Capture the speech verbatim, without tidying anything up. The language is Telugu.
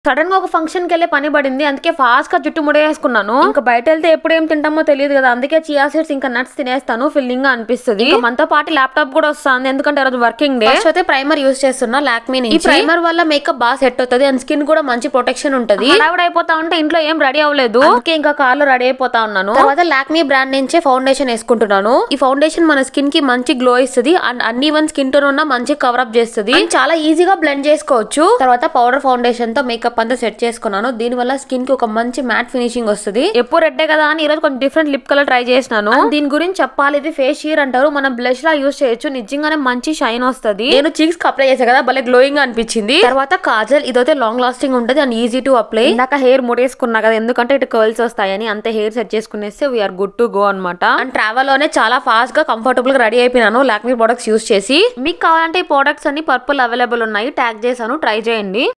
సడన్ గా ఒక ఫంక్షన్ కి వెళ్ళే పని పడింది, అందుకే ఫాస్ట్ గా జుట్టు ముడేసుకున్నాను. ఇంకా బయట వెళ్తే ఎప్పుడు ఏం తింటామో తెలియదు కదా, అందుకే చియా సీడ్స్ ఇంకా నట్స్ తినేస్తాను, ఫిల్లింగ్ గా అనిపిస్తుంది. మనతో పాటు ల్యాప్టాప్ కూడా వస్తుంది, ఎందుకంటే రోజు వర్కింగ్ డే. ఫస్ట్ అయితే ప్రైమర్ యూస్ చేస్తున్నా లాక్మీ నుంచి. ఈ ప్రైమర్ వల్ల మేకప్ బాగా సెట్ అవుతుంది అండ్ స్కిన్ కూడా మంచి ప్రొటెక్షన్ ఉంటది. హడావిడి అయిపోతా ఉంటే ఇంట్లో ఏం రెడీ అవ్వలేదు, అందుకే ఇంకా కార్ లో రెడీ అయిపోతా ఉన్నాను. తర్వాత లాక్మీ బ్రాండ్ నుంచే ఫౌండేషన్ వేసుకుంటున్నాను. ఈ ఫౌండేషన్ మన స్కిన్ కి మంచి గ్లో ఇస్తుంది అండ్ అన్ని వన్ స్కిన్ టోన్ ఉన్న మంచి కవర్ అప్ చేస్తుంది, చాలా ఈజీగా బ్లెండ్ చేసుకోవచ్చు. తర్వాత పౌడర్ ఫౌండేషన్ తో మేకప్ అంతా సెట్ చేసుకున్నాను. దీని వల్ల స్కిన్ కి ఒక మంచి మ్యాట్ ఫినిషింగ్ వస్తుంది. ఎప్పుడు రెడ్డే కదా అని ఈ రోజు కొంచెం డిఫరెంట్ లిప్ కలర్ ట్రై చేసినాను. దీని గురించి చెప్పాలి, ఇది ఫేస్ షీర్ అంటారు, మనం బ్లష్ లా యూస్ చేయొచ్చు, నిజంగానే మంచి షైన్ వస్తుంది. నేను చీక్స్ కి అప్లై చేసా కదా, భలే గ్లోయింగ్ గా అనిపించింది. తర్వాత కాజల్, ఇదైతే లాంగ్ లాస్టింగ్ ఉంటుంది అండ్ ఈజీ టు అప్లై. ఇందాక హెయిర్ ముడేసుకున్నా కదా, ఎందుకంటే ఇటు కర్ల్స్ వస్తాయని, అంతే హెయిర్ సెట్ చేసుకునేస్తే వీఆర్ గుడ్ టు గో అనమాట. అండ్ ట్రావెల్ లోనే చాలా ఫాస్ట్ గా కంఫర్టబుల్ గా రెడీ అయిపోయినాను లాక్మీ ప్రొడక్ట్స్ యూస్ చేసి. మీకు కావాలంటే ఈ ప్రొడక్ట్స్ అన్ని పర్పుల్ అవైలబుల్ ఉన్నాయి, ట్యాగ్ చేశాను, ట్రై చేయండి.